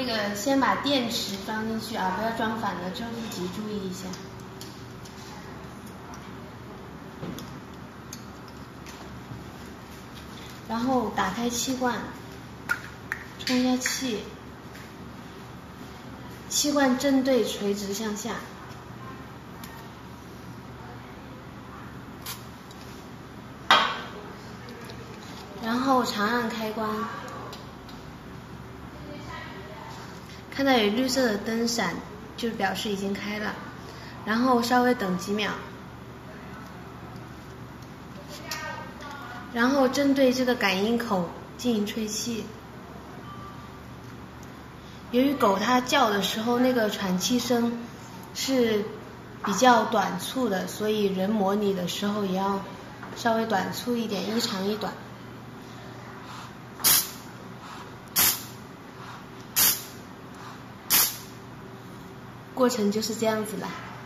个先把电池装进去啊，不要装反了，之后自己注意一下。然后打开气罐，充一下气，气罐正对垂直向下。然后长按开关，看到有绿色的灯闪，就表示已经开了。然后稍微等几秒，然后针对这个感应口进行吹气。由于狗它叫的时候那个喘气声是比较短促的，所以人模拟的时候也要稍微短促一点，一长一短。过程就是这样子啦。